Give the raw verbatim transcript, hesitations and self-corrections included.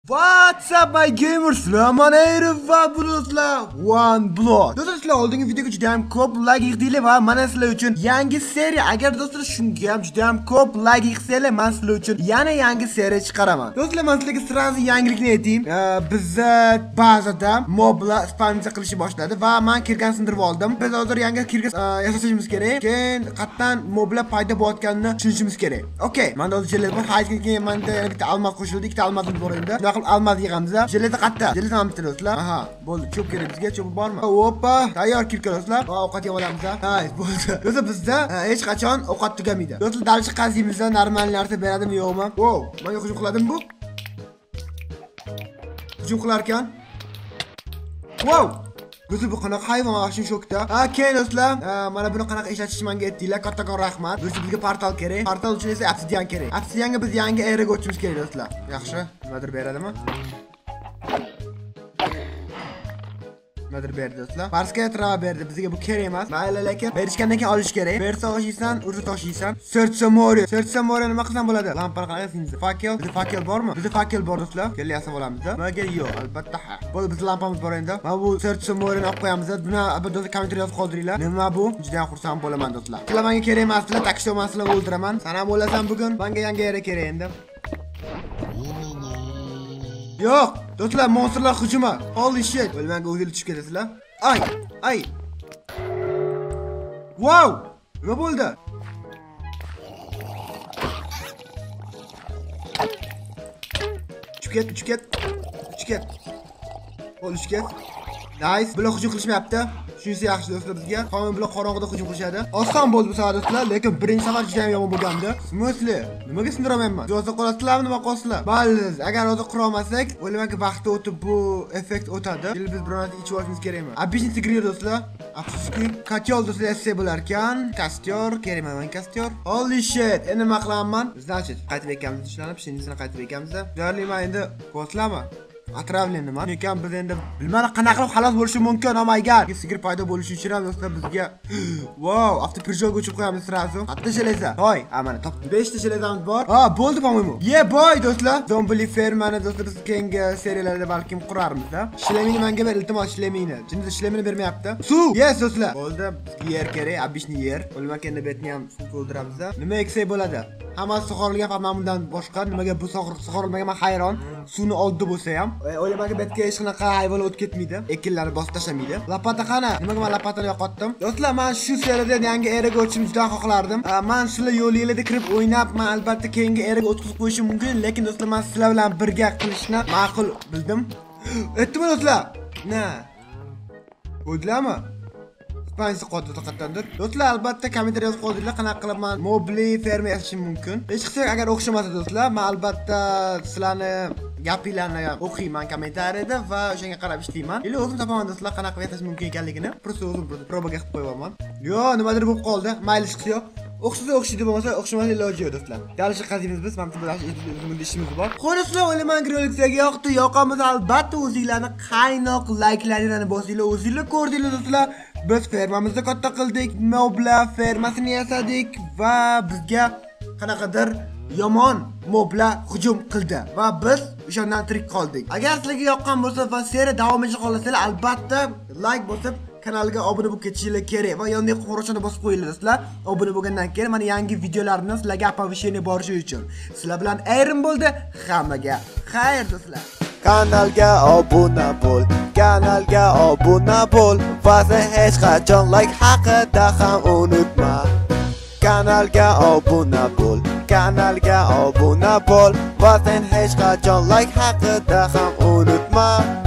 What's up my gamers? Selamun aleyküm va do'stlar. One Block. Do'stlar, oldingi videoga juda ham ko'p like yig'dinglar va mana sizlar uchun yangi seriya. Agar do'stlar shunga ham juda ham ko'p like yig'sanglar, men sizlar uchun yana yangi seriya chiqaraman. Do'stlar, men sizlarga sirazi yangilikni aytayim. Bizda bazada moblar spamcha qilishni boshladi va men kirgan sindirib oldim. Biz hozir yangi kirgan yasashimiz kerak. Keyin qatdan moblar paydo bo'layotganini tushunishimiz kerak. Okay, men hozir jelada haytga keyin menda yana bitta almas qo'shildi, ikkita almas bor endi. Almaz yig'amiz. Jelada qatta. Jelada ham bitta do'stlar. Aha, bo'ldi. Cho'p kerak bizga, cho'p bormi? Hoppa, tayyor kirka do'stlar. Va ovqat yeb olamiz. Hay, bo'ldi. Do'stlar, bizda hech qachon ovqat tugamaydi. Do'stlar, dalchi qaziymiz, normal narsa beradimi, yo'qmi? Wow, menga hujum qiladimi bu? Hujum qilar ekan. Wow! Do'stlar, bu qanaqa hayvon mashina shokda. Ha, keyin do'stlar, mana buni qanaqa ishlatish menga aytdinglar. Kattakon rahmat. Do'stlar, bizga portal kerak. Portal uchun esa obsidian kerak. Obsidianga biz yangi eraga o'tishimiz kerak do'stlar. Yaxshi, nimadir beradimi? Nimadir berdi do'stlar. Parsga trava berdi. Bizga bu kerak emas. Mayli, lekin berishgandan keyin olish kerak. Bersa oshiysan, ursa toshiysan. Sertsa mori. Sertsa mori nima qilsam bo'ladi? Lampani qanaqasiniz? Fakel. Bizda fakel bormi? Bizda fakel bor do'stlar. Kelyapsa bo'lamiz-da. Nimaga yo'q? Albatta ha. Bo'ldi, biz lampamiz bor endi. Mana bu sertsa morini olib qo'yamiz. Buni albatta kommentar yozib qoldiringlar. Nima bu? Juda ham xursand bo'laman do'stlar. Sizlar menga kerak emaslar, takishto maslar o'ldiraman. Sana bo'lasan bugun. Menga yangi era kerak endi. Yo'q, do'stlar, monsterlar hujumi. Holy shit. O'lmanga o'zinglar tushib ketasizlar. Ay, ay. Wow! Nima bo'ldi? Tushib ket, tushib ket. Tushib ket. Qo'l tushib ket. Nice. Bular hujum qilishmayapti. Shunisi yaxshi do'stlar bizga. Qonun bilan qorong'ida hujum qilishadi. Oson bo'ldi bu safar do'stlar, lekin birinchi safar juda ham yomon bo'lgandi. Smoothly. Nimaga sindiramayman? Yozda qolasizlarmi, nima qolasizlar? Mayli, agar hozir qura olmasak, o'ylaymanki vaqti o'tib bu effekt o'tadi. Endi biz biror narsa ichib olishimiz kerakmi? Обычный sigir do'stlar. Afsuski, kotyol do'stlar esse bo'lar ekan. Kastyor, kerakman kastyor. Holy shit. Endi nima qilaman? Значит, qaytib ekanmiz ishlanib, shinisini qaytib ekanmiz. Deyarliman endi qo'shlama. Atravlenman. Lekin biz endi bilmadim qanaqa qilib xalos bo'lishi mumkin, oh my god. Sigir paydo bo'lishi uchun ham do'stlar bizga wow, avtopirjogga o'chib qo'yamiz sirazu. Qatta jeleza. Hoy, ha mana topdim. beshta jelezamiz bor. Ha, bo'ldi по-моему. Ye boy do'stlar. Zombili fermani do'stlar biz keyingi seriyalarda balkim qurarmiz-da. Shlemini menga ber, iltimos shlemini. Jinda shlemini bermayapti. Suv. Yes do'stlar. Bo'ldi, bizga yer kerak, обычный yer. O'lmak endi betni ham suv to'ldiramiz-da. Nima eksak bo'ladi? Hammasi sug'orilgan, faqat bundan boshqa nimaga bu sug'orilmagan men hayron. Suvni oldi bo'lsa ham o'ylaymanki betga hech qanaqa hayvon o'tib ketmaydi, ekinlarni bosib tashlamaydi. Lapata qani? Nimaga men lapatani yo'qotdim? Do'stlar, men shu seriyada yangi eraga o'tishni juda xohlardim. Men sizlar yo'lingizda kirib o'ynab, men albatta keyingi eraga o'tkazib qo'yishim mumkin, lekin do'stlar, men sizlar bilan birga qilishni ma'qul bildim. Aytdim do'stlar. Na. O'ydlarmi? Spansi qotdi faqatdandir. Do'stlar, albatta kommentar yozib qoldiringlar, qanaqa qilib men mobli ferma yasashim mumkin. Hech qilsak agar o'xshamasa do'stlar, men albatta sizlarni gapinglarni o'qiyman kommentariyada va o'shanga qarab ishlayman. Endi o'zim topaman do'stlar, qanaqa yasash mumkin ekanligini. Просто o'zim probaga qilib qo'yaman. Yo, nimadir bo'lib qoldi. Mayli chiqdi yo'q. O'xshasa o'xshaydi, bo'lmasa o'xshamasa iloji yo'q do'stlar. Dalshi qaziymiz biz, mana bu o'zimiz ishimiz bor. Xo'rasizlar, o'ylaymanki rolikdagi yoqdi, yoqamiz albatta o'zingizlarni qaynoq layklaringlarni bosinglar, o'zingizlar ko'rdinglar do'stlar. Biz fermamizni katta qildik, moblar fermasini yasadik va bizga qanaqadir yomon moblar hujum qildi va biz o'shandan tirik qoldik. Agar sizlarga yoqqan bo'lsa va seriya davom etishini xohlasanglar, albatta like bosib kanalga obuna bo'lib ketishingiz kerak va yonidagi qo'ng'iroqchani bosib qo'yinglar do'stlar. Obuna bo'lgandan keyin mana yangi videolarimni sizlarga opoveshение borishi uchun. Sizlar bilan ayrim bo'ldi. Hammaga xayr do'stlar. Kanalga obuna bo'l, kanalga obuna bo'l va sen hech qachon like haqida ham unutma. Kanalga obuna bo'l, kanalga obuna bo'l va sen hech qachon like haqida ham unutma.